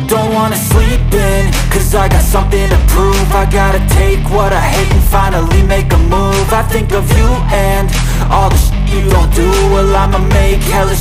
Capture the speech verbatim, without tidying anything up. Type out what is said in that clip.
don't wanna sleep in, cause I got something to prove. I gotta take what I hate and finally make a move. I think of you and all the shit you don't do. Well, I'ma make hella